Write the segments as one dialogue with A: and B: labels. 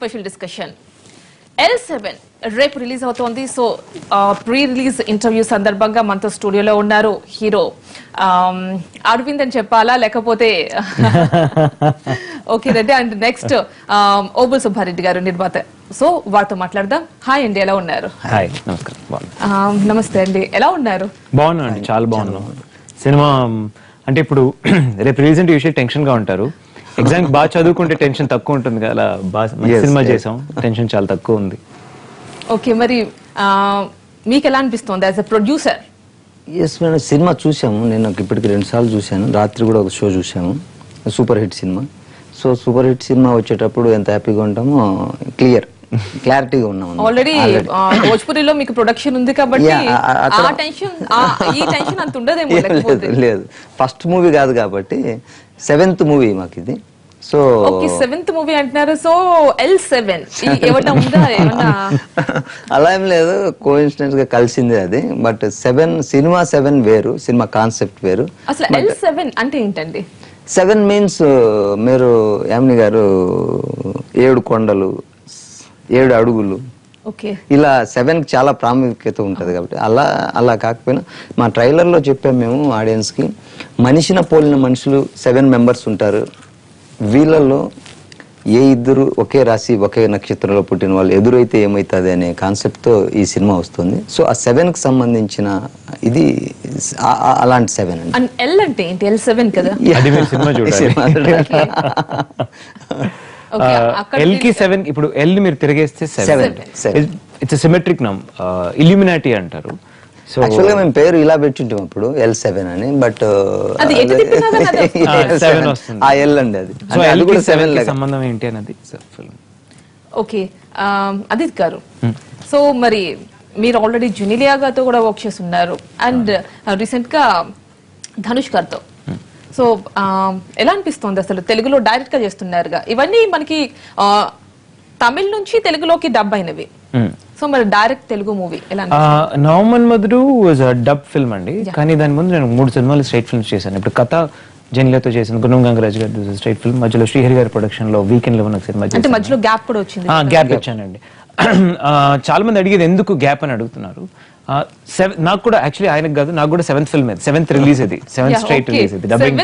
A: Special discussion. L7 రేపు release అవుతోంది. So pre release interview సందర్భంగా మనతో స్టూడియోలో ఉన్నారు హీరో అరవింద్ అని చెప్పాలా లేకపోతే okay Reddy and next Obul Subbareddy గారు నిర్మాత. సో వారితో మాట్లాడదాం. హాయ్ అండి, ఎలా ఉన్నారు?
B: హాయ్, నమస్కారం.
A: నమస్తే అండి, ఎలా ఉన్నారు?
B: బాగున్నా అండి, చాలా బాగున్నాం. సినిమా అంటే ఇప్పుడు రేపు రిలీజ్ అంటే యూజువల్లీ టెన్షన్ గా ఉంటారు. ఎగ్జామ్ బాగా చదువుకుంటే టెన్షన్ తక్కువ ఉంటుంది కదా, అలా బాగా సినిమా చేసాం, టెన్షన్ చాలా తక్కువ ఉంది.
A: ఓకే, మరి మీకు ఎలా అనిపిస్తుంది as a producer?
C: Yes madam, cinema చూసాము. నేను ఇప్పటికి 2 సార్లు చూశాను. రాత్రి కూడా ఒక షో చూసాము, super hit cinema. So super hit cinema వచ్చేటప్పుడు ఎంత హ్యాపీగా ఉంటామో క్లారిటీగా ఉన్నాం.
A: ఆల్రెడీ భోజ్పురిలో మీకు ప్రొడక్షన్ ఉంది కాబట్టి ఆ టెన్షన్ ఈ టెన్షన్ అంత ఉండదేమో.
C: లేదు, ఫస్ట్ మూవీ కాదు కాబట్టి 7th మూవీ మాకు ఇది. సో
A: ఓకే, 7th మూవీ అంటున్నారు. సో L7 ఏమన్నా ఉందా? ఏమన్నా
C: అలా ఏం లేదు, కోఇన్సిడెంట్స్ గా కలిసిందే అది. బట్ 7 వేరు, సినిమా కాన్సెప్ట్ వేరు.
A: అసలు L7 అంటే ఏంటండి?
C: 7 మీన్స్ మీరు యామిని గారు 7 కొండలు, 7 అడుగులు, ఇలా 7కి చాలా ప్రాముఖ్యత ఉంటుంది కాబట్టి అలా కాకపోయినా మా ట్రైలర్లో చెప్పాము మేము ఆడియన్స్కి, మనిషిని పోలిన మనుషులు 7 మెంబర్స్ ఉంటారు. వీళ్ళల్లో ఏ ఇద్దరు ఒకే రాశి ఒకే నక్షత్రంలో పుట్టిన వాళ్ళు ఎదురైతే ఏమవుతుంది అనే కాన్సెప్ట్తో ఈ సినిమా వస్తుంది. సో ఆ 7కి సంబంధించిన ఇది అలాంటి 7 అండి.
A: L అంటే ఏంటి? L7 కదా.
B: L కి 7, ఇప్పుడు L ని మీరు తిరిగేస్తే 7. ఇట్స్ సిమెట్రిక్ నం, ఇల్యూమినాటి అంటారు. సో
C: యాక్చువల్ గా మేము పేరు ఇలా పెట్టింటాం అప్పుడు L7 అని, బట్ ఆ L అండి అది.
B: సో L కూడా 7 కి సంబంధం ఏంటి అన్నది ఫిల్మ్.
A: ఓకే, అదిత్ గారు, సో మరి మీరు ఆల్రెడీ జునిలియా గారితో కూడా వర్క్ చేస్తున్నారు అండ్ రీసెంట్ గా ధనుష్ గారితో. సో ఎలా అనిపిస్తుంది అసలు? తెలుగులో డైరెక్ట్ గా చేస్తున్నారుగా, ఇవన్నీ మనకి తమిళ నుంచి తెలుగులోకి డబ్ అయినవి. సో మరి డైరెక్ట్ తెలుగు మూవీ ఎలా?
B: నవమన్ మధుడు వాజ్ అ డబ్ ఫిల్మ్ అండి, కానీ దాని ముందు నేను 3 సినిమాలు స్ట్రైట్ ఫిల్మ్స్ చేశాను. ఇప్పుడు కథ జెనియాతో చేసిన గుణం గంగరాజ్ గారి స్ట్రైట్ ఫిల్మ్, మధ్యలో శ్రీహరి గారి ప్రొడక్షన్ లో వీకెండ్ లో ఉన్న సినిమా,
A: అంటే మధ్యలో గ్యాప్ కూడా వచ్చింది.
B: గ్యాప్ ఇచ్చానండి. చాలా మంది అడిగేది ఎందుకు గ్యాప్ అని అడుగుతున్నారు. నాకు కూడా యాక్చువల్లీ ఆయనకు కాదు, నాకు కూడా 7th ఫిల్మ్ ఇది, 7th రిలీజ్ ఇది, 7th స్ట్రైట్ రిలీజ్ ఇది, డబ్బింగ్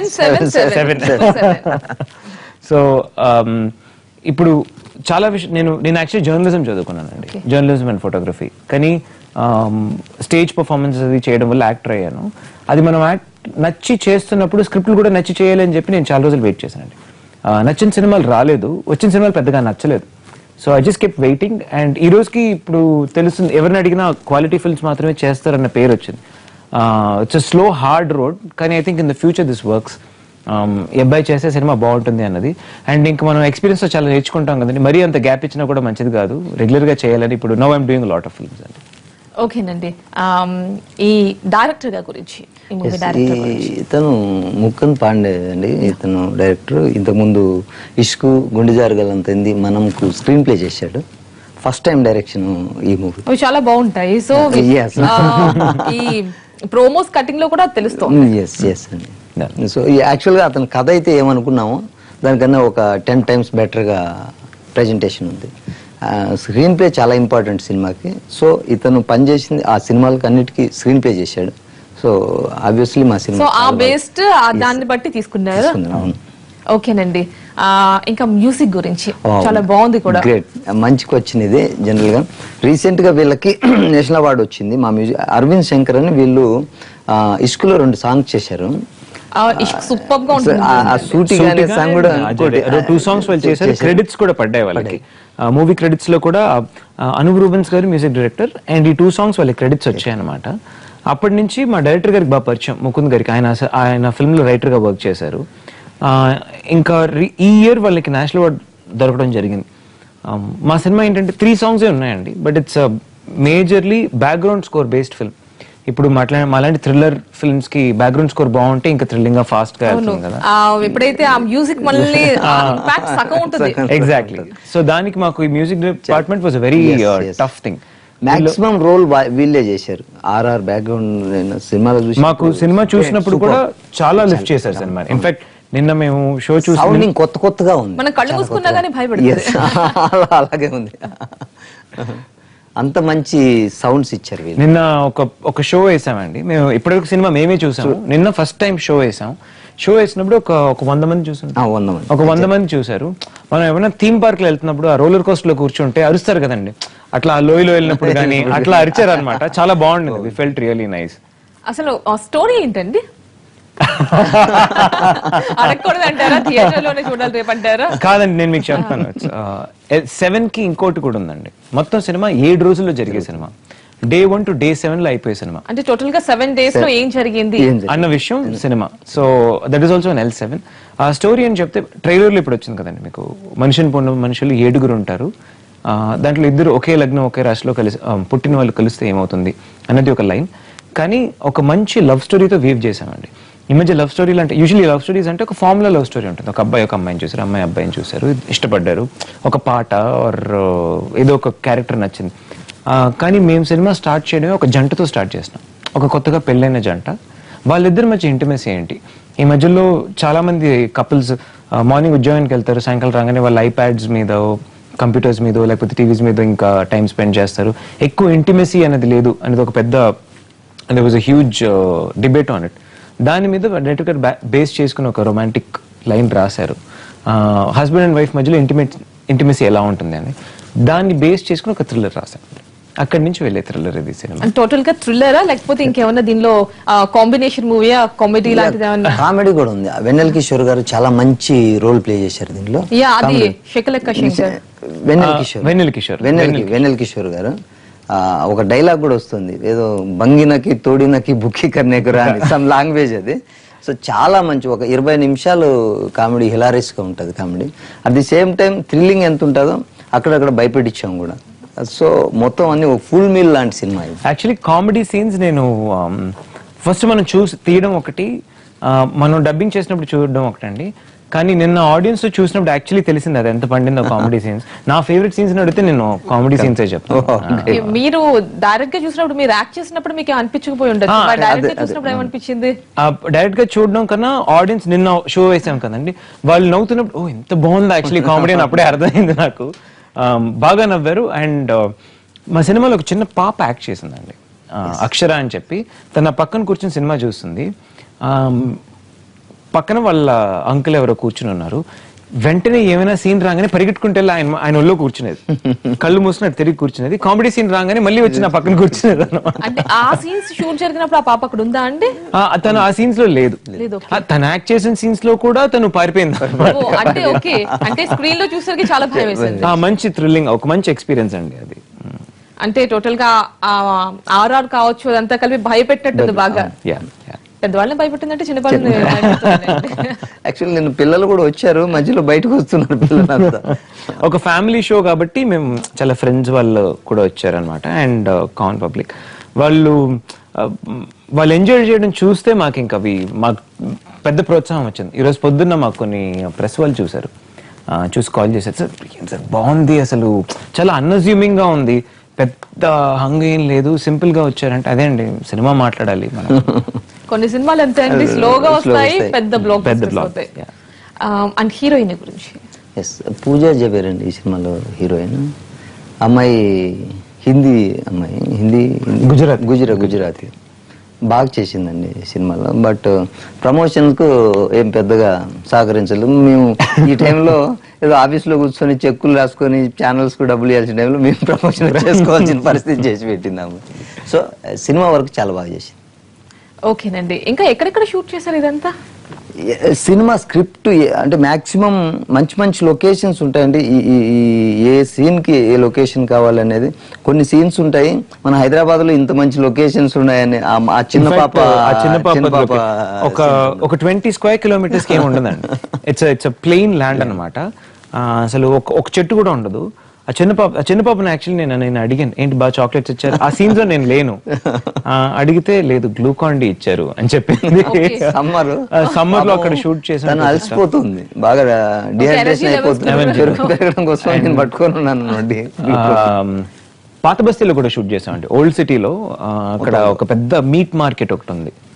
B: 7. సో ఇప్పుడు చాలా విషయం, నేను యాక్చువల్లీ జర్నలిజం చదువుకున్నానండి, జర్నలిజం అండ్ ఫోటోగ్రఫీ. కానీ స్టేజ్ పర్ఫార్మెన్స్ అది చేయడం వల్ల యాక్టర్ అయ్యాను. అది మనం నచ్చి చేస్తున్నప్పుడు స్క్రిప్ట్లు కూడా నచ్చి చేయాలి అని చెప్పి నేను చాలా రోజులు వెయిట్ చేశానండి. నచ్చిన సినిమాలు రాలేదు, వచ్చిన సినిమాలు పెద్దగా నచ్చలేదు. So I just kept waiting. And ఈ రోజుకి ఇప్పుడు తెలుస్తుంది, ఎవరిని అడిగినా క్వాలిటీ ఫిల్మ్స్ మాత్రమే చేస్తారన్న పేరు వచ్చింది. It's a slow hard road, కానీ I think in the future this works. ఈ అబ్బాయి చేసే సినిమా బాగుంటుంది అన్నది. అండ్ ఇంకా మనం ఎక్స్పీరియన్స్ చాలా నేర్చుకుంటాం కదండి, మరీ అంత గ్యాప్ ఇచ్చినా కూడా మంచిది కాదు, రెగ్యులర్ గా చేయాలని. ఇప్పుడు now I'm doing lot of films అండి.
A: ఓకేనండి, ఈ డైరెక్టర్ గా గురించి,
C: ఇతను ముకుంద్ పాండే అండి, ఇతను డైరెక్టర్. ఇంతకుముందు ఇష్కు, గుండె జారగలంతైంది, మనంకు స్క్రీన్ ప్లే చేశాడు. ఫస్ట్ టైం డైరెక్షన్ ఈ మూవీ.
A: చాలా బాగుంటాయి. సో ఈ ప్రోమోస్ కటింగ్ లో కూడా తెలుస్తుంది.
C: ఎస్ అండి. సో యాక్చువల్ గా అతని కథ అయితే ఏమనుకున్నామో దానికన్నా ఒక 10 times బెటర్ గా ప్రెజెంటేషన్ ఉంది. స్క్రీన్ ప్లే చాలా ఇంపార్టెంట్ సినిమాకి. సో ఇతను పనిచేసింది ఆ సినిమాలకి అన్నిటికీ స్క్రీన్ ప్లే చేశాడు. సో ఆబ్వియస్లీ మా సినిమా
A: దాన్ని బట్టి తీసుకున్నారు. ఓకేనండి, ఇంకా మ్యూజిక్ గురించి చాలా బాగుంది కూడా.
C: గ్రేట్, మంచికి వచ్చింది ఇది. జనరల్ గా రీసెంట్ గా వీళ్ళకి నేషనల్ అవార్డు వచ్చింది. మా మ్యూజిక్ అరవింద్ శంకర్ అని, వీళ్ళు ఇష్కులో 2 సాంగ్స్ చేశారు.
A: సూపర్ గా ఉంటుంది.
C: ఆ షూటింగ్ అనే సాంగ్ కూడా
B: 2 songs వాళ్ళు చేశారు. క్రెడిట్స్ కూడా పడ్డాయి వాళ్ళకి. మూవీ క్రెడిట్స్ లో కూడా అనూప్ రూబెన్స్ గారు మ్యూజిక్ డైరెక్టర్, అండ్ ఈ 2 songs వాళ్ళకి క్రెడిట్స్ వచ్చాయి అనమాట. అప్పటి నుంచి మా డైరెక్టర్ గారికి బాగా పరిచయం, ముకుంద్ గారికి. ఆయన ఫిల్మ్ లో రైటర్ గా వర్క్ చేశారు. ఇంకా ఈ ఇయర్ వాళ్ళకి నేషనల్ అవార్డ్ దొరకడం జరిగింది. మా సినిమా ఏంటంటే 3 songs ఉన్నాయండి, but it's majorly background score based film. ఇప్పుడు మాలాంటి థ్రిల్లర్ ఫిల్మ్స్ కి బ్యాక్గ్రౌండ్ స్కోర్ బాగుంటే ఇంకా థ్రిల్లింగ్ గా ఫాస్ట్ గా వెళ్తుంది కదా.
A: ఎప్పుడైతే ఆ మ్యూజిక్ మనల్ని ఇంపాక్ట్ సగం ఉంటుంది.
B: ఎగ్జాక్ట్లీ. సో దానికి మాకు ఈ music department was a very tough thing.
C: Maximum role వీళ్ళే చేశారు. RR బ్యాక్గ్రౌండ్ సినిమాలో చూసి
B: మాకు సినిమా చూసినప్పుడు కూడా చాలా లిఫ్ట్ చేశారు సినిమా. ఇన్ఫాక్ట్ నిన్న మేము షో చూసి
C: సౌండింగ్ కొత్తగా ఉంది,
A: మనం కళ్ళు మూసుకున్నా గానీ భయపడుతుంది.
C: అలాగే ఉంది. అంత మంచి సౌండ్స్ ఇచ్చారు వీళ్ళు.
B: నిన్న ఒక షో వేసామండి మేము, ఇప్పటివరకు సినిమా మేమే చూసాము. నిన్న ఫస్ట్ టైం షో వేసాం. షో వేసినప్పుడు ఒక 100 మంది చూసారు. ఒక 100 మంది చూసారు. మనం ఏమైనా థీమ్ పార్క్ లో వెళ్తున్నప్పుడు ఆ రోలర్ కోస్టర్ లో కూర్చుంటే అరుస్తారు కదండి, అట్లా ఆ లోయలో వెళ్ళినప్పుడు కానీ అట్లా అరిచారు అనమాట. చాలా బాగుండింది. We felt really nice.
A: అసలు ఆ స్టోరీ ఏంటండి? అడగకూడదు అంటారా? థియేటర్ లోనే చూడాలి రేపు అంటారా?
B: కాదండి, నేను మీకు చెప్తాను. 7 కి ఇంకోటి కూడా ఉందండి. మొత్తం సినిమా 7 రోజుల్లో జరిగే సినిమా. Day 1 to Day 7 లో అయిపోయే సినిమా.
A: అంటే టోటల్ గా 7 days లో ఏం జరిగింది
B: అన్న విషయం cinema. So that is also an L7. ఆ స్టోరీ అని చెప్తే ట్రైలర్ లో ఇప్పుడు వచ్చింది కదండి మీకు. మనుషులు 7 ఉంటారు. దాంట్లో 2 ఒకే లగ్నం ఒకే రాశిలో కలిసి పుట్టిన వాళ్ళు కలిస్తే ఏమవుతుంది అన్నది ఒక లైన్. కానీ ఒక మంచి లవ్ స్టోరీతో వీవ్ చేశామండి. ఈ మధ్య లవ్ స్టోరీలు అంటే యూజువల్లీ లవ్ స్టోరీస్ అంటే ఒక ఫార్ములా లవ్ స్టోరీ ఉంటుంది. ఒక అబ్బాయి ఒక అమ్మాయిని చూసారు, అమ్మాయి అబ్బాయిని చూసారు, ఇష్టపడ్డారు, ఒక పాట ఆర్ ఏదో ఒక క్యారెక్టర్ నచ్చింది. కానీ మేము సినిమా స్టార్ట్ చేయడమే ఒక జంటతో స్టార్ట్ చేసినాం. ఒక కొత్తగా పెళ్ళైన జంట, వాళ్ళిద్దరి మధ్య ఇంటిమేసీ ఏంటి. ఈ మధ్యలో చాలా మంది కపుల్స్ మార్నింగ్ ఉద్యోగానికి వెళ్తారు, సాయంకాలం రాగానే వాళ్ళ ఐప్యాడ్స్ మీద కంప్యూటర్స్ మీద లేకపోతే టీవీస్ మీద ఇంకా టైం స్పెండ్ చేస్తారు. ఎక్కువ ఇంటిమేసీ అనేది లేదు అనేది ఒక పెద్ద there was a huge debate on it. దాని మీద డైరెక్టర్ బేస్ చేసుకుని ఒక రొమాంటిక్ లైన్ రాశారు. హస్బెండ్ అండ్ వైఫ్ మధ్యలో ఇంటిమేసీ ఎలా ఉంటుంది అని దాన్ని బేస్ చేసుకుని ఒక థ్రిల్లర్ రాశారు. అక్కడి నుంచి వెళ్ళే థ్రిల్లర్ ఇది సినిమా.
A: టోటల్ గా థ్రిల్లరా లేకపోతే ఇంకేమన్నా దీనిలో కాంబినేషన్ మూవీయా, కామెడీ లాంటిది ఏమన్నా?
C: కామెడీ కూడా ఉంది. వెన్నెల కిషోర్ గారు చాలా మంచి రోల్ ప్లే చేశారు దీనిలో.
A: అది శకలక్క శంకర్.
C: వెన్నెల కిషోర్ గారు ఒక డైలాగ్ కూడా వస్తుంది, ఏదో బంగినకి తోడినకి బుక్కి కర్నేకురా అని సమ్ లాంగ్వేజ్ అది. సో చాలా మంచి ఒక 20 నిమిషాలు కామెడీ హిలారియస్ గా ఉంటుంది comedy. At the same time thrilling ఎంత ఉంటుందో అక్కడక్కడ భయపెట్టించాం కూడా. సో మొత్తం అన్ని ఒక ఫుల్ మీల్ లాంటి సినిమా.
B: యాక్చువల్లీ కామెడీ సీన్స్ నేను ఫస్ట్ మనం తీయడం ఒకటి, మనం డబ్బింగ్ చేసినప్పుడు చూడడం ఒకటండి. కానీ నిన్న ఆడియన్స్ చూసినప్పుడు యాక్చువల్లీ తెలిసింది అది ఎంత పండిందో కామెడీ సీన్స్. నా ఫేవరెట్ సీన్స్ అడిగితే నేను కామెడీ సీన్స్ చెప్తాను.
A: మీరు డైరెక్ట్ గా చూసినప్పుడు, మీరు యాక్ట్ చేసినప్పుడు మీకు అనిపించకపోయి ఉండదు, డైరెక్ట్ గా చూసినప్పుడు ఏమనిపించింది?
B: డైరెక్ట్ గా చూడడం కన్నా ఆడియన్స్ నిన్న షో వేసాం కదండి, వాళ్ళు నవ్వుతున్నప్పుడు ఓ ఎంత బాగుంది యాక్చువల్లీ కామెడీ అని అప్పుడే అర్థమైంది నాకు. బాగా నవ్వారు. అండ్ మా సినిమాలో ఒక చిన్న పాప యాక్ట్ చేసిందండి, అక్షర అని చెప్పి. తన పక్కన కూర్చొని సినిమా చూస్తుంది. పక్కన వాళ్ళ అంకుల్ ఎవరో కూర్చుని ఉన్నారు. వెంటనే ఏమైనా సీన్ రాగానే పరిగెట్టుకుంటే ఆయన ఒళ్ళో కూర్చునేది, కళ్ళు మూసినట్టు తిరిగి కూర్చునేది. కామెడీ సీన్ రాగానే మళ్ళీ వచ్చి నా పక్కన కూర్చునేది అన్నమాట.
A: ఆ సీన్స్ షూట్ జరిగినప్పుడు ఆ పాప అక్కడ ఉందా అండి?
B: తను ఆ సీన్స్ లో లేదు. తను యాక్ట్ చేసిన సీన్స్ లో కూడా తను పారిపోయింది.
A: అంటే స్క్రీన్ లో చూసరికి చాలా భయం వేసింది.
B: మంచి థ్రిల్లింగ్, ఒక మంచి ఎక్స్పీరియన్స్ అండి అది.
A: అంటే టోటల్ గా ఆర్ఆర్ కావచ్చు అదంతా కలిపి భయపెట్టినట్టుంది బాగా. పెద్దవాళ్ళని భయపెట్టిందంటే చిన్నపిల్లలు.
C: యాక్చువల్లీ నేను పిల్లలు కూడా వచ్చారు, మధ్యలో బయటకు వస్తున్నారు పిల్లలంతా.
B: ఒక ఫ్యామిలీ షో కాబట్టి మేము చాలా ఫ్రెండ్స్ వాళ్ళు కూడా వచ్చారనమాట. అండ్ కామన్ పబ్లిక్ వాళ్ళు ఎంజాయ్ చేయడం చూస్తే మాకు ఇంకా మాకు పెద్ద ప్రోత్సాహం వచ్చింది. ఈరోజు పొద్దున్న మాకు కొన్ని ప్రెస్ వాళ్ళు చూసారు, చూసి కాల్ చేశారు, సార్ బాగుంది, అసలు చాలా అన్అజ్యూమింగ్ గా ఉంది, పెద్ద హంగ్ ఏం లేదు, సింపుల్ గా వచ్చారంటే అదే అండి సినిమా మాట్లాడాలి మనం.
A: కొన్ని సినిమాలు ఎంత అండి స్లోగా వస్తాయి, పెద్ద బ్లాక్ అవుతాయి. అండ్ హీరోయిన్ గురించి?
C: పూజా జబేర్ అండి ఈ సినిమాలో హీరోయిన్. అమ్మాయి హిందీ అమ్మాయి, గుజరాతీ. బాగా చేసిందండి సినిమాలో. బట్ ప్రమోషన్స్ కు ఏం పెద్దగా సహకరించలేదు. మేము ఈ టైంలో ఏదో ఆఫీస్ లో కూర్చొని చెక్కులు రాసుకొని ఛానల్స్ కు డబ్బులు ఇవ్వాల్సిన టైంలో మేము ప్రమోషన్ చేసుకోవాల్సిన పరిస్థితి చేసి పెట్టిందాము. సో సినిమా వర్క్ చాలా బాగా చేసింది.
A: ఓకేనండి. ఇంకా ఎక్కడెక్కడ షూట్ చేశారు ఇదంతా?
C: సినిమా స్క్రిప్ట్ అంటే మాక్సిమం మంచి లొకేషన్స్ ఉంటాయండి. ఏ సీన్ కి ఏ లొకేషన్ కావాలనేది కొన్ని సీన్స్ ఉంటాయి. మన హైదరాబాద్ లో ఇంత మంచి లొకేషన్స్ ఉన్నాయని ఆ చిన్న పాప
B: ఒక 20 స్క్వేర్ కిలోమీటర్స్ కి ఏమి ఉండదండి. ఇట్స్ ప్లెయిన్ ల్యాండ్ అన్నమాట. అసలు ఒక చెట్టు కూడా ఉండదు. ఆ చిన్న పాపను యాక్చువల్లీ నేను అడిగాను, ఏంటి బాగా చాక్లెట్స్ ఇచ్చారు, ఆ సీన్స్ లో నేను లేను. అడిగితే లేదు గ్లూకాన్ డి ఇచ్చారు అని చెప్పింది. సమ్మర్ లో అక్కడ షూట్ చేసాను.
C: అలసిపోతుంది బాగా, డిహైడ్రేషన్ అయిపోతుంది కోసం నేను పట్టుకొని ఉన్నాను.
B: పాత బస్తీలో కూడా షూట్ చేసామండి, ఓల్డ్ సిటీలో. అక్కడ ఒక పెద్ద మీట్ మార్కెట్ ఒకటి ఉంది,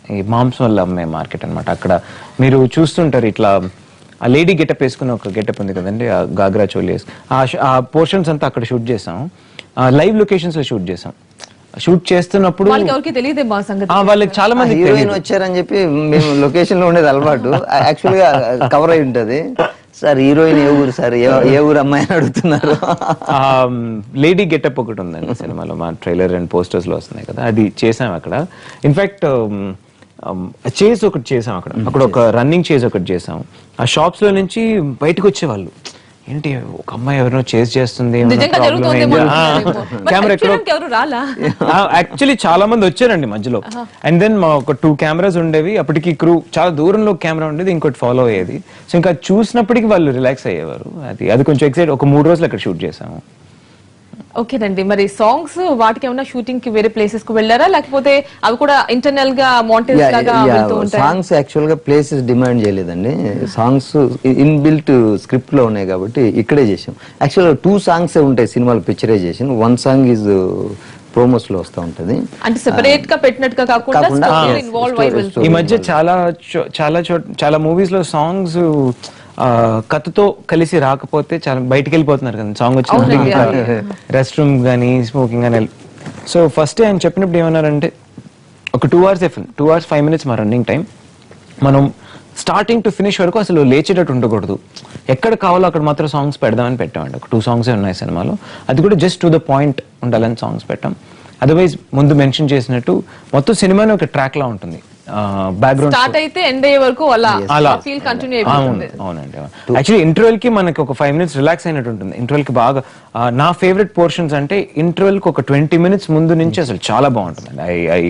B: ఈ మాంసం వల్ల అమ్మే మార్కెట్ అనమాట. అక్కడ మీరు చూస్తుంటారు ఇట్లా ఆ లేడీ గెటప్ వేసుకుని ఒక గెటప్ ఉంది కదండి, ఆ గాగ్రా చోలి వేసి ఆ పోర్షన్స్ అంతా అక్కడ షూట్ చేసాం, లైవ్ లొకేషన్స్ లో షూట్ చేసాం. షూట్ చేస్తున్నప్పుడు వాళ్ళకి చాలా మంది
C: హీరోయిన్ వచ్చారని చెప్పి మేము లొకేషన్ లో ఉండేది అలవాటు. యాక్చువల్ గా కవర్ అయి ఉంటది. సార్ హీరోయిన్ ఏ ఊరు సార్, ఏ ఊరు అమ్మాయి అని అడుగుతున్నారు.
B: లేడీ గెటప్ ఒకటి ఉందండి సినిమాలో, మా ట్రైలర్ అండ్ పోస్టర్స్ లో వస్తున్నాయి కదా, అది చేసాం అక్కడ. ఇన్ఫాక్ట్ చేజ్ ఒకటి చేసాం అక్కడ ఒక రన్నింగ్ చేజ్ ఒకటి చేసాం. ఆ షాప్స్ లో నుంచి బయటకు వచ్చేవాళ్ళు, ఏంటి ఒక అమ్మాయి ఎవరినో చేజ్ చేస్తుంది, కెమెరా యాక్చువల్లీ చాలా మంది వచ్చారండి మధ్యలో. అండ్ దెన్ మా ఒక 2 కెమెరాస్ ఉండేవి, అప్పటికి క్రూ చాలా దూరంలో కెమెరా ఉండేది, ఇంకోటి ఫాలో అయ్యేది. సో ఇంకా చూసినప్పటికీ వాళ్ళు రిలాక్స్ అయ్యేవారు. అది కొంచెం ఎక్సైట్. ఒక 3 రోజులు అక్కడ షూట్ చేసాము.
A: ఓకేనండి, మరి సాంగ్స్ వాటికి ఏమైనా షూటింగ్ కి వేరే ప్లేసెస్ కు వెళ్ళారా, లేకపోతే అవి కూడా ఇంటర్నల్ గా మౌంటైన్స్ లాగా వెళ్తూ ఉంటాయి?
C: సాంగ్స్ యాక్చువల్ గా ప్లేసెస్ డిమాండ్ చేయలేదండి. సాంగ్స్ ఇన్ బిల్ట్ స్క్రిప్ట్ లో ఉన్నాయి కాబట్టి ఇక్కడే చేసాం. యాక్చువల్ గా 2 సాంగ్స్ ఉంటాయి సినిమాలో పిక్చరైజేషన్. 1 సాంగ్ ఈజ్ ప్రోమోస్ లో వస్తూ ఉంటది,
A: అంటే సెపరేట్ గా పెట్టినట్టుగా కాకుండా ఇన్వాల్వ్ అయి వెళ్తుంది.
B: ఈ మధ్య చాలా మూవీస్ లో సాంగ్స్ కథతో కలిసి రాకపోతే చాలా బయటికి వెళ్ళిపోతున్నారు కదా, సాంగ్ వచ్చిన రెస్ట్ రూమ్ కానీ స్మోకింగ్ కానీ. సో ఫస్ట్ ఆయన చెప్పినప్పుడు ఏమన్నారంటే, ఒక 2 hours 2 hours 5 minutes మా రన్నింగ్ టైం, మనం స్టార్టింగ్ టు ఫినిష్ వరకు అసలు లేచేటట్టు ఉండకూడదు, ఎక్కడ కావాలో అక్కడ మాత్రం సాంగ్స్ పెడదామని పెట్టామండి. ఒక 2 songs ఉన్నాయి సినిమాలో, అది కూడా జస్ట్ టు ద పాయింట్ ఉండాలని సాంగ్స్ పెట్టాం. అదర్వైజ్ ముందు మెన్షన్ చేసినట్టు మొత్తం సినిమాని ఒక ట్రాక్ లా ఉంటుంది. బ్యాక్గ్రౌండ్
A: స్టార్ట్ అయితే ఎండ్ అయ్యే వరకు అలా ఫీల్ కంటిన్యూ అయిపోతుంది.
B: అవునండి. యాక్చువల్లీ ఇంటర్వెల్ కి మనకి ఒక 5 minutes రిలాక్స్ అయినట్టు ఉంటుంది. ఇంటర్వెల్ కి బాగా నా ఫేవరెట్ పోర్షన్స్ అంటే ఇంటర్వెల్ కి ఒక 20 minutes ముందు నుంచి అసలు చాలా బాగుంటుందండి.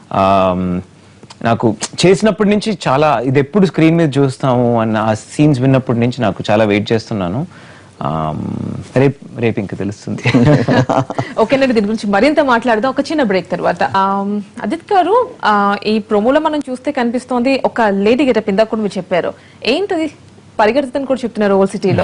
B: నాకు చేసినప్పటి నుంచి చాలా, ఇది ఎప్పుడు స్క్రీన్ మీద చూస్తాము అన్న ఆ సీన్స్ విన్నప్పటి నుంచి నాకు చాలా వెయిట్ చేస్తున్నాను. రేపు ఇంకా తెలుస్తుంది.
A: ఓకేనండి, దీని గురించి మరింత మాట్లాడదాం ఒక చిన్న బ్రేక్ తర్వాత. అదిత్ గారు, ఈ ప్రోమోలో మనం చూస్తే కనిపిస్తోంది ఒక లేడీ గెటప్. ఇందాక కూడా మీరు చెప్పారు, ఏంటది పరిగెడుతుందని కూడా చెప్తున్నారు ఓల్డ్ సిటీలో.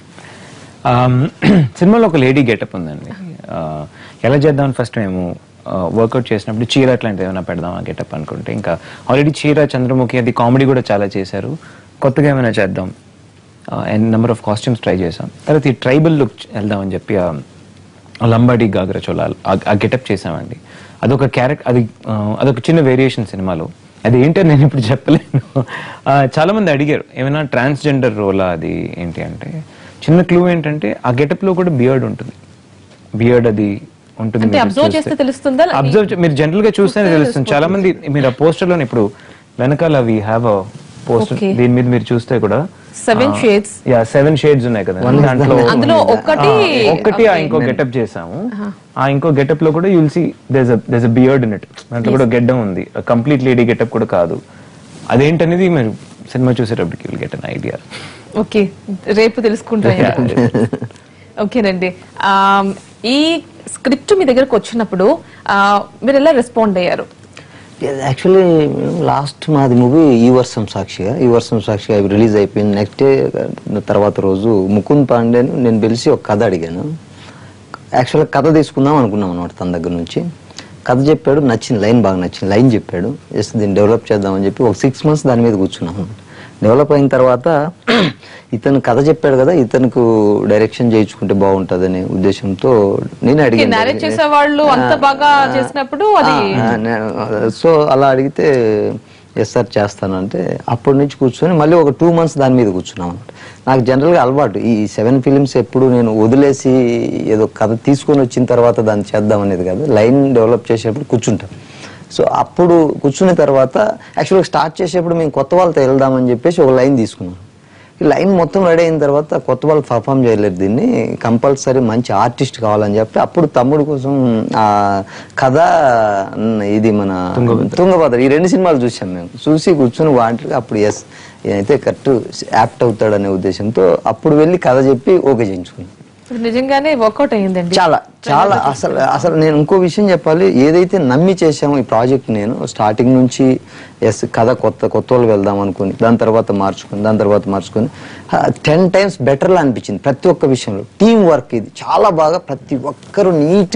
B: సినిమాలో ఒక లేడీ గెటప్ ఉందండి. ఎలా చేద్దామని ఫస్ట్ మేము వర్కౌట్ చేసినప్పుడు చీర అట్లాంటిది ఏమైనా పెడదాం ఆ గెటప్ అనుకుంటే, ఇంకా ఆల్రెడీ చీర, చంద్రముఖి, అది కామెడీ కూడా చాలా చేశారు, కొత్తగా ఏమైనా చేద్దాం and number of costumes try చేసాం. తర్వాత ఈ ట్రైబల్ లుక్ వెళ్దామని చెప్పి లంబాడి గాగ్రా చోళా ఆ గెటప్ చేసామండి. అదొక క్యారెక్టర్, అదొక చిన్న వేరియేషన్ సినిమాలో. అది ఏంటో నేను ఇప్పుడు చెప్పలేను. చాలా మంది అడిగారు ఏమైనా ట్రాన్స్జెండర్ రోలా, అది ఏంటి అంటే చిన్న క్లూ ఏంటంటే ఆ గెటప్ లో కూడా బియర్డ్ ఉంటుంది. బియర్డ్ అది ఉంటుంది, అబ్జర్వ్ మీరు జనరల్ గా చూస్తేనే తెలుస్తుంది. చాలా మంది మీరు ఆ పోస్టర్ లో ఇప్పుడు వెనకాల వి హ్యావ్ అ పోస్టర్, దీని మీద మీరు చూస్తే కూడా
A: 7 shades.
B: 7 shades ఉన్నాయి కదా,
A: అందులో ఒకటి
B: ఇంకో గెటప్ చేసాము. ఆ ఇంకో గెటప్ లో కూడా you'll see there's a beard in it. దాంట్లో కూడా గెడ్డం ఉంది, కంప్లీట్ లేడీ గెటప్ కూడా కాదు. అదేంటనేది మీరు సినిమా చూసేటప్పటికి will get an idea.
A: Okay, రేపు తెలుసుకుంటాం. ఓకేనండి, ఈ స్క్రిప్ట్ మీ దగ్గరకు వచ్చినప్పుడు మీరు ఎలా రెస్పాండ్ అయ్యారు?
C: యాక్చువల్లీ లాస్ట్ మాది మూవీ ఈ వర్షం సాక్షిగా రిలీజ్ అయిపోయింది. నెక్స్ట్ డే తర్వాత రోజు ముకుంద్ పాండేను నేను పిలిచి ఒక కథ అడిగాను. యాక్చువల్గా కథ తీసుకుందాం అనుకున్నాం అనమాట తన దగ్గర నుంచి. కథ చెప్పాడు, నచ్చింది, లైన్ బాగా నచ్చింది, లైన్ చెప్పాడు, జస్ట్ దీన్ని డెవలప్ చేద్దామని చెప్పి ఒక 6 months దాని మీద కూర్చున్నాం అనమాట. డెవలప్ అయిన తర్వాత ఇతను కథ చెప్పాడు కదా, ఇతనుకు డైరెక్షన్ చేయించుకుంటే బాగుంటదనే ఉద్దేశంతో నేను అడిగాను. సో అలా అడిగితే ఎస్ సార్ చేస్తాను అంటే అప్పటి నుంచి కూర్చొని మళ్ళీ ఒక 2 months దాని మీద కూర్చున్నాం అనమాట. నాకు జనరల్గా అలవాటు ఈ 7 films ఎప్పుడు నేను వదిలేసి ఏదో కథ తీసుకొని వచ్చిన తర్వాత దాన్ని చేద్దాం అనేది కాదు, లైన్ డెవలప్ చేసేటప్పుడు కూర్చుంటాను. సో అప్పుడు కూర్చున్న తర్వాత యాక్చువల్గా స్టార్ట్ చేసేప్పుడు మేము కొత్త వాళ్ళతో వెళ్దామని చెప్పేసి ఒక లైన్ తీసుకున్నాం. ఈ లైన్ మొత్తం రెడీ అయిన తర్వాత కొత్త వాళ్ళు పర్ఫామ్ చేయలేరు, దీన్ని కంపల్సరీ మంచి ఆర్టిస్ట్ కావాలని చెప్పి అప్పుడు తమ్ముడు కోసం ఆ కథ, ఇది మన తుంగభద్ర, ఈ 2 సినిమాలు చూసాం మేము. చూసి కూర్చొని వాటికి అప్పుడు ఎస్ అయితే కరెక్ట్ యాప్ట్ అవుతాడనే ఉద్దేశంతో అప్పుడు వెళ్ళి కథ చెప్పి ఓకే చేయించుకున్నాం.
A: నిజంగానే వర్కౌట్ అయ్యిందండి.
C: చాలా చాలా అసలు నేను ఇంకో విషయం చెప్పాలి, ఏదైతే నమ్మి చేసామో ఈ ప్రాజెక్ట్, నేను స్టార్టింగ్ నుంచి ఎస్ కథ కొత్త వాళ్ళు వెళ్దాం అనుకుని దాని తర్వాత మార్చుకొని 10 times బెటర్లా అనిపించింది ప్రతి ఒక్క విషయంలో. టీం వర్క్ ఇది చాలా బాగా, ప్రతి ఒక్కరు నీట్గా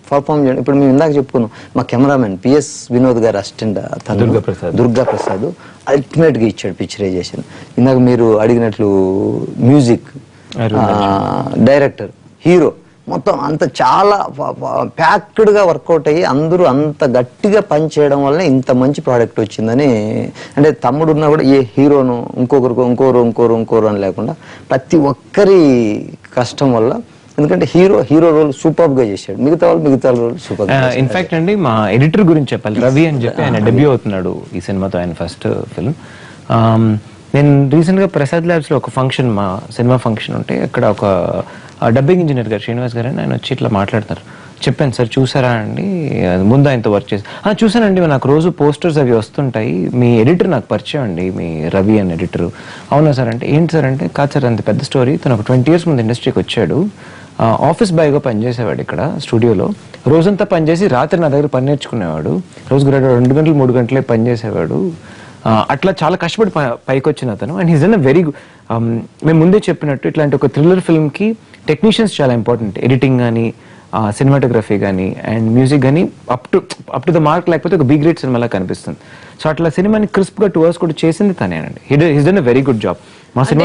C: పర్ఫామ్ చేయడం. ఇప్పుడు మేము ఇందాక చెప్పుకున్నాం, మా కెమెరామెన్ పిఎస్ వినోద్ గారు అసిస్టెంట్ దుర్గా ప్రసాద్ అల్టిమేట్ గా ఇచ్చాడు పిక్చరైజేషన్. ఇందాక మీరు అడిగినట్లు మ్యూజిక్ డైరెక్టర్ హీరో మొత్తం అంత చాలా ప్యాక్డ్ గా వర్కౌట్ అయ్యి అందరూ అంత గట్టిగా పని చేయడం వల్ల ఇంత మంచి ప్రోడక్ట్ వచ్చిందని. అంటే తమ్ముడు ఉన్నా కూడా ఏ హీరోను ఇంకోరు అని లేకుండా ప్రతి ఒక్కరి కష్టం వల్ల, ఎందుకంటే హీరో రోల్ సూపర్ గా చేశాడు, మిగతా రోల్ సూపర్.
B: ఇన్ఫాక్ట్ అండి మా ఎడిటర్ గురించి చెప్పాలి, రవి అని చెప్పి ఆయన డెబ్యూ అవుతున్నాడు ఈ సినిమాతో, ఆయన ఫస్ట్ ఫిల్మ్. నేను రీసెంట్ గా ప్రసాద్ ల్యాబ్స్ లో ఒక ఫంక్షన్, మా సినిమా ఫంక్షన్ ఉంటే అక్కడ ఒక డబ్బింగ్ ఇంజనీర్ గారు శ్రీనివాస్ గారు అని ఆయన వచ్చి ఇట్లా మాట్లాడతారు. చెప్పాను సార్ చూసారా అండి, ముందు ఆయనతో వర్క్ చేసి చూసానండి, నాకు రోజు పోస్టర్స్ అవి వస్తుంటాయి, మీ ఎడిటర్ నాకు పరిచయం అండి, మీ రవి అని ఎడిటర్. అవునా సార్ అంటే, ఏంటి సార్ అంటే, కాదు సార్ అంత పెద్ద స్టోరీ, తను ఒక 20 years ముందు ఇండస్ట్రీకి వచ్చాడు, ఆఫీస్ బాయ్గా పనిచేసేవాడు ఇక్కడ స్టూడియోలో, రోజంతా పనిచేసి రాత్రి నా దగ్గర పని నేర్చుకునేవాడు, రోజుకు 2 గంటలు 3 గంటలే పనిచేసేవాడు, అట్లా చాలా కష్టపడి పైకి వచ్చిన అతను. And he's done a very good. మేము ముందే చెప్పినట్టు ఇట్లాంటి ఒక థ్రిల్లర్ ఫిల్మ్ కి టెక్నీషియన్స్ చాలా ఇంపార్టెంట్, ఎడిటింగ్ కానీ సినిమాటోగ్రఫీ కానీ అండ్ మ్యూజిక్ కానీ అప్ టు ద మార్క్, లేకపోతే ఒక బి గ్రేడ్ సినిమాలా కనిపిస్తుంది. సో అట్లా సినిమాని క్రిస్ప్ గా 2 hours కూడా చేసింది తనేనండి. He's done a very good job. మా సినిమా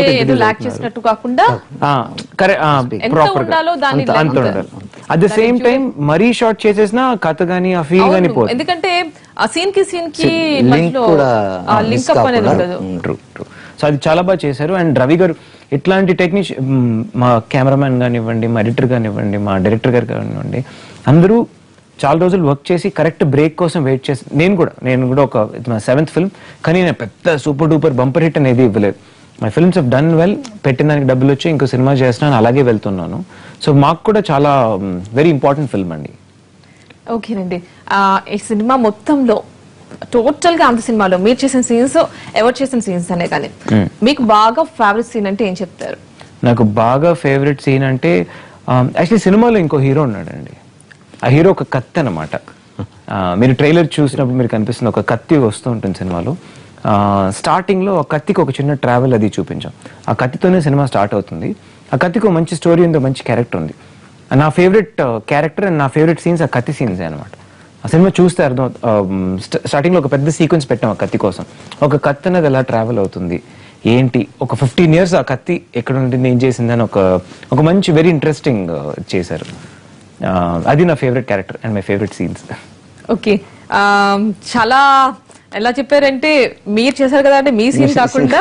B: అంత ఉండాలి. అట్ ద సేమ్ టైం మరీ షార్ట్ చేసేసిన కథ గానీ ఆ ఫీల్ గానీ పోదు,
A: ఎందుకంటే ఆ సీన్ కి లింక్ అప్ అనేది ఉండదు.
B: ట్రూ. సో అది చాలా బాగా చేశారు. అండ్ రవి గారు ఇట్లాంటి టెక్నీషియన్, మా కెమెరామెన్ కానివ్వండి, మా ఎడిటర్ కానివ్వండి, మా డైరెక్టర్ గారు కానివ్వండి, అందరూ చాలా రోజులు వర్క్ చేసి కరెక్ట్ బ్రేక్ కోసం వెయిట్ చేసి, నేను కూడా ఒక 7th ఫిల్మ్, కానీ నేను పెద్ద సూపర్ డూపర్ బంపర్ హిట్ అనేది ఇవ్వలేదు. My films have done well, పెట్టిన దానికి డబ్బులు వచ్చి ఇంకో సినిమా చేస్తున్నాను, అలాగే వెళ్తున్నాను. సో మాకు కూడా చాలా వెరీ ఇంపార్టెంట్ ఫిల్మ్ అండి.
A: ఓకేనండి, ఈ సినిమా మొత్తంలో టోటల్ గా అంత సినిమాలో మీరు చేసిన సీన్స్, ఎవరు చేసిన సీన్స్ అనే కానీ మీకు బాగా ఫేవరెట్ సీన్ అంటే ఏం చెప్తారు?
B: నాకు బాగా ఫేవరెట్ సీన్ అంటే యాక్చువల్లీ సినిమాలో ఇంకో హీరో ఉన్నాడండి. ఆ హీరో ఒక కత్తి అన్నమాట. మీరు ట్రైలర్ చూసినప్పుడు మీరు కనిపిస్తుంది, ఒక కత్తి వస్తూ ఉంటుంది సినిమాలో. స్టార్టింగ్ లో ఆ కత్తికి ఒక చిన్న ట్రావెల్ అది చూపించాం. ఆ కత్తితోనే సినిమా స్టార్ట్ అవుతుంది. ఆ కత్తికి ఒక మంచి స్టోరీ ఉంది, మంచి క్యారెక్టర్ ఉంది. నా ఫేవరెట్ క్యారెక్టర్ అండ్ నా ఫేవరెట్ సీన్స్ ఆ కత్తి సీన్స్ అనమాట. ఆ సినిమా చూస్తే అర్థం, స్టార్టింగ్ లో ఒక పెద్ద సీక్వెన్స్ పెట్టాం ఆ కత్తి కోసం. ఒక కత్తి అనేది ఎలా ట్రావెల్ అవుతుంది ఏంటి, ఒక 15 years ఆ కత్తి ఎక్కడ ఉంటుంది, ఏం చేసిందని ఒక మంచి వెరీ ఇంట్రెస్టింగ్ చేశారు. అది నా favourite character and my favourite scenes.
A: Okay, చాలా ఎలా చెప్పారంటే మీరు చేశారు కదా అంటే మీ సీన్ కాకుండా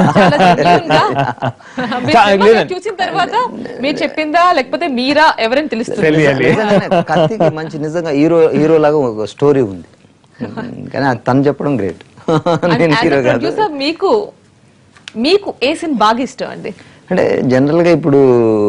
A: చూసిన తర్వాత మీరు చెప్పిందా లేకపోతే మీరా ఎవరైనా తెలుస్తుంది.
C: కత్తికి మంచి నిజంగా హీరో లాగా ఒక స్టోరీ ఉంది, కానీ తను చెప్పడం గ్రేట్.
A: మీకు ఏ సీన్ బాగా ఇష్టం అండి?
C: అంటే జనరల్ గా ఇప్పుడు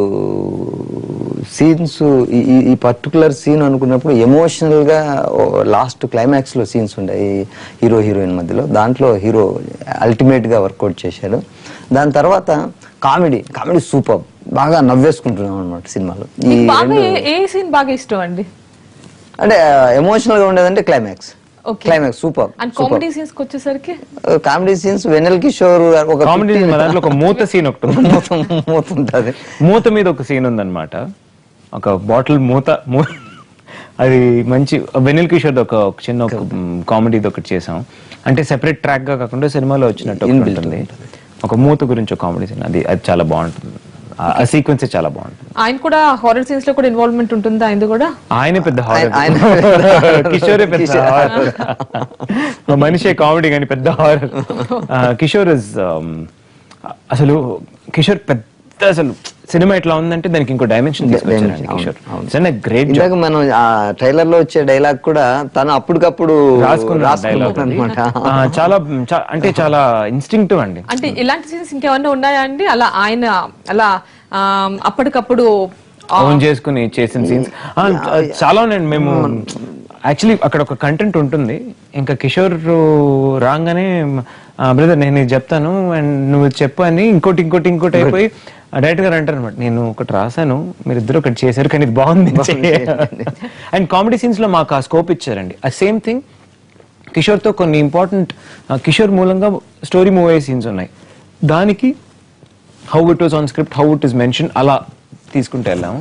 C: సీన్స్, ఈ పర్టికులర్ సీన్ అనుకున్నప్పుడు ఎమోషనల్ గా లాస్ట్ క్లైమాక్స్ లో సీన్స్ ఉంటాయి హీరో హీరోయిన్ మధ్యలో. దాంట్లో హీరో అల్టిమేట్ గా వర్కౌట్ చేశాడు. దాని తర్వాత కామెడీ సూపర్, బాగా నవ్వేసుకుంటున్నాం అనమాట సినిమాలో.
A: ఏ సీన్ బాగా ఇష్టం అండి?
C: అంటే ఎమోషనల్ గా ఉండేదంటే క్లైమాక్స్ సూపర్.
A: కామెడీ సీన్స్ వచ్చేసరికి
C: కామెడీ సీన్స్ వెన్నెల కిషోర్ ఒక
B: కామెడీ దాంట్లో ఒక మూత సీన్ ఒకటి
C: మూత ఉంటుంది,
B: మూత మీద ఒక సీన్ ఉందన్నమాట. ఒక బాటిల్ మూత, అది మంచి వెన్నెల కిషోర్ ఒక చిన్న కామెడీ ఒకటి చేసాం. అంటే సెపరేట్ ట్రాక్ గా కాకుండా సినిమాలో వచ్చినట్టు ఉంటుంది. ఒక మూత గురించి ఒక కామెడీ సీన్, అది చాలా బాగుంటుంది. ఆ సీక్వెన్స్ చాలా బాగుంటుంది.
A: ఆయన కూడా హారర్ సీన్స్ లో కూడా ఇన్వాల్వ్మెంట్ ఉంటుందా? ఆయన కూడా
B: ఆయనే పెద్ద హారర్, కిషోరే పెద్ద హారర్. మనిషే కామెడీ కానీ పెద్ద హారర్. కిషోర్ అసలు కిషోర్ పెద్ద, అసలు సినిమా ఎట్లా ఉందంటే దానికి ఇంకో డైమెన్షన్ తీసుకొచ్చారండి కిషోర్. Great job.
C: మనం ఆ ట్రైలర్ లో వచ్చే డైలాగ్ కూడా తను అప్పటికప్పుడు
B: రాసుకున్నమాట. చాలా అంటే చాలా ఇన్స్టింక్టివ్ అండి.
A: అంటే ఇలాంటి సీన్స్ ఇంకేమన్నా ఉన్నాయా అండి అలా ఆయన అలా అప్పటికప్పుడు
B: ఓన్ చేసుకుని చేసిన సీన్స్ చాలా ఉన్నాయండి. మేము యాక్చువల్లీ అక్కడ ఒక కంటెంట్ ఉంటుంది, ఇంకా కిషోర్ రాగానే బ్రదర్ నేను చెప్తాను అండ్ నువ్వు చెప్పు అని ఇంకోటి అయిపోయి డైరెక్ట్ గా అంటారు అనమాట. నేను ఒకటి రాశాను, మీరిద్దరు ఒకటి చేశారు, కానీ ఇది బాగుంది. అండ్ కామెడీ సీన్స్ లో మాకు ఆ స్కోప్ ఇచ్చారండి. ఆ సేమ్ థింగ్ కిషోర్ తో కొన్ని ఇంపార్టెంట్, కిషోర్ మూలంగా స్టోరీ మూవ్ అయ్యే సీన్స్ ఉన్నాయి. దానికి how it was on script, how it is mention, అలా తీసుకుంటూ వెళ్ళాము.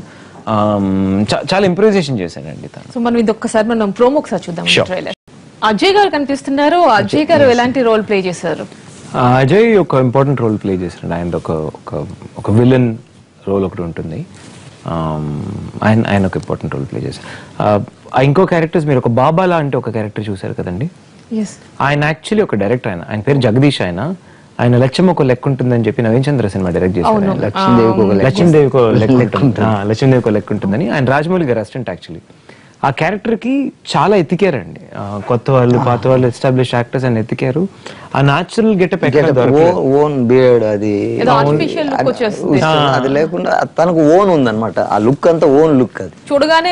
B: చాలా ఇంప్రూవైజేషన్ చేశాడండి తను.
A: సో మనం ఇది ఒక్కసారి మనం ప్రోమో ఒకసారి చూద్దాం ట్రైలర్. అజయ్ గారు కనిపిస్తున్నారు. అజయ్ గారు ఎలాంటి రోల్ ప్లే చేశారు?
B: అజయ్ ఒక ఇంపార్టెంట్ రోల్ ప్లే చేశాడు. ఆయన ఒక విలన్ రోల్ ఒకటి ఉంటుంది. ఆయన ఒక ఇంపార్టెంట్ రోల్ ప్లే చేశారు. ఇంకో క్యారెక్టర్స్ మీరు ఒక బాబాలా అంటే ఒక క్యారెక్టర్ చూసారు కదండి. ఆయన యాక్చువల్లీ ఒక డైరెక్టర్. ఆయన పేరు జగదీష్. ఆయన లక్ష్యం ఒక లెక్క ఉంటుందని చెప్పి నవీన్ చంద్ర సినిమా డైరెక్ట్ చేశారు. లక్ష్మీదేవికి ఒక లెక్క ఉంటుందని ఆయన రాజమౌళి గారు అసిస్టెంట్. యాక్చువల్లీ ఆ క్యారెక్టర్ కి చాలా ఎత్తికారండి. కొత్త వాళ్ళు పాత వాళ్ళు ఎస్టాబ్లిష్ యాక్టర్స్ అని ఎత్తికారు. ఆ న్యాచురల్ గెటప్
C: ఓన్ బియర్డ్ అది లేకుండా తనకు ఓన్ ఉందన్నమాట. ఆ లుక్ అంతా ఓన్ లుక్. అది చూడగానే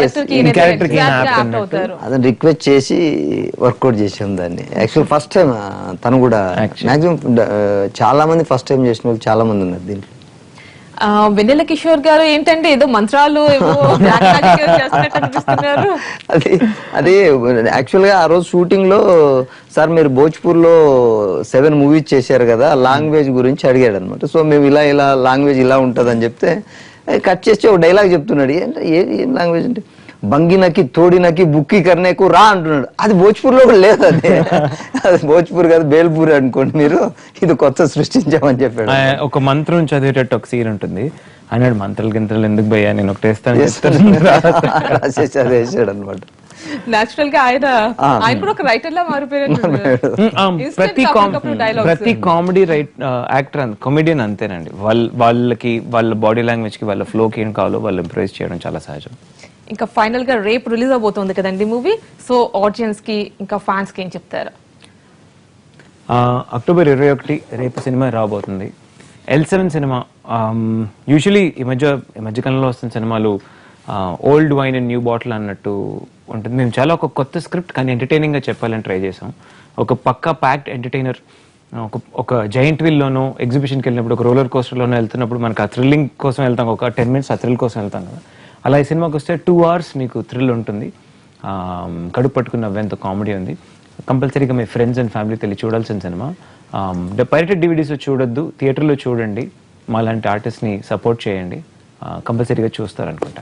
C: అదని రిక్వెస్ట్ చేసి వర్కౌట్ చేసాం దాన్ని. యాక్చువల్ ఫస్ట్ టైం తను కూడా మాక్సిమం చాలా మంది ఫస్ట్ టైం చేసిన వాళ్ళు చాలా మంది ఉన్నారు దీంట్లో.
A: వెన్నెల కిషోర్ గారు ఏంటంటే ఏదో మంత్రాలు అనిపిస్తున్నారు.
C: అది యాక్చువల్ గా ఆ రోజు షూటింగ్ లో సార్ మీరు భోజ్పూర్ లో 7 మూవీస్ చేశారు కదా, లాంగ్వేజ్ గురించి అడిగాడు అనమాట. సో మేము ఇలా లాంగ్వేజ్ ఇలా ఉంటది అని చెప్తే కట్ చేసి ఒక డైలాగ్ చెప్తున్నాడు. ఏం లాంగ్వేజ్ అంటే బంగినకి తోడినకి బుక్కి కర్నేకు రా అంటున్నాడు. అది భోజ్పూర్ లో కూడా లేదు. అది భోజ్పూర్ కాదు, బేల్పూర్ అనుకోండి మీరు. ఇది కొత్త సృష్టించామని చెప్పాడు.
B: ఒక మంత్రం చదివేటట్టు ఒక సీన్ ఉంటుంది. అన్నాడు మంత్రాలు గింత్రాలు ఎందుకు భయ్యా, నేను ఒకటి
C: వేసాడు అనమాట.
A: నేచురల్ గా ఆయన కూడా ఒక రైటర్ లా మారిపోయారు.
B: ప్రతి కామెడీ యాక్టర్ కామెడియన్ అంతేనండి. వాళ్ళకి వాళ్ళ బాడీ లాంగ్వేజ్ కి వాళ్ళ ఫ్లోకి ఏం కావాలో వాళ్ళు ఇంప్రూవైజ్ చేయడం చాలా సహజం.
A: ఇంకా ఫైనల్ గా రేపు రిలీజ్ అవబోతుంది కదండి మూవీ. సో ఆడియన్స్ కి ఇంకా ఫ్యాన్స్ కి ఏం చెప్తారు?
B: అక్టోబర్ 21 రేపు సినిమా రాబోతుంది. L7 cinema. యూజువలీ ఈ మధ్యకాలంలో వస్తున్న సినిమాలు old wine and new bottle అన్నట్టు ఉంటుంది. మేము చాలా ఒక కొత్త స్క్రిప్ట్ కానీ ఎంటర్టైనింగ్ గా చెప్పాలని ట్రై చేసాం. ఒక పక్కా ప్యాక్డ్ ఎంటర్టైనర్. ఒక జైంట్ వీల్ లోనో ఎగ్జిబిషన్కి వెళ్ళినప్పుడు ఒక రోలర్ కోస్టర్ లోనో వెళ్తున్నప్పుడు మనకు ఆ థ్రిల్లింగ్ కోసం వెళ్తాం. ఒక 10 minutes ఆ థ్రిల్ కోసం వెళ్తాం కదా. అలా ఈ సినిమాకి వస్తే 2 hours మీకు థ్రిల్ ఉంటుంది. కడుపు పట్టుకున్న నవ్వేంత కామెడీ ఉంది. కంపల్సరీగా మీ ఫ్రెండ్స్ అండ్ ఫ్యామిలీతో వెళ్ళి చూడాల్సిన సినిమా. పైరేటెడ్ డివిడీస్ చూడొద్దు, థియేటర్లో చూడండి. మాలాంటి ఆర్టిస్ట్ని సపోర్ట్ చేయండి. కంపల్సరీగా చూస్తారనుకుంటా.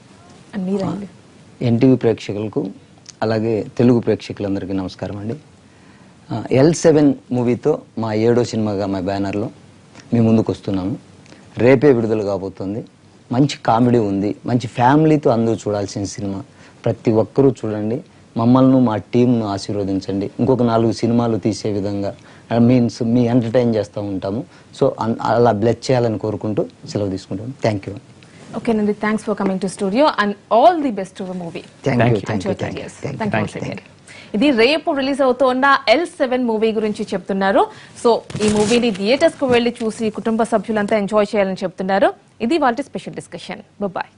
C: ఎన్టీవీ ప్రేక్షకులకు అలాగే తెలుగు ప్రేక్షకులందరికీ నమస్కారం అండి. L7 మూవీతో మా 7వ సినిమాగా మా బ్యానర్లో మీ ముందుకు వస్తున్నాము. రేపే విడుదల కాబోతుంది. మంచి కామెడీ ఉంది, మంచి ఫ్యామిలీతో అందరూ చూడాల్సిన సినిమా. ప్రతి ఒక్కరూ చూడండి. మమ్మల్ని మా టీంను ఆశీర్వదించండి. ఇంకొక 4 సినిమాలు తీసే విధంగా మీన్స్ మీ ఎంటర్టైన్ చేస్తూ ఉంటాము. సో అలా బ్లెస్ చేయాలని కోరుకుంటూ సెలవు తీసుకుంటాము. Thank you.
A: Okay, Nandi, thanks for coming to studio and all the best to the movie.
C: Thank you.
A: ఇది రేపు రిలీజ్ అవుతున్న L7 మూవీ గురించి చెప్తున్నారు. సో ఈ మూవీని థియేటర్స్ కు వెళ్లి చూసి కుటుంబ సభ్యులంతా ఎంజాయ్ చేయాలని చెప్తున్నారు. ఇది వాళ్ళ స్పెషల్ డిస్కషన్. బాయ్.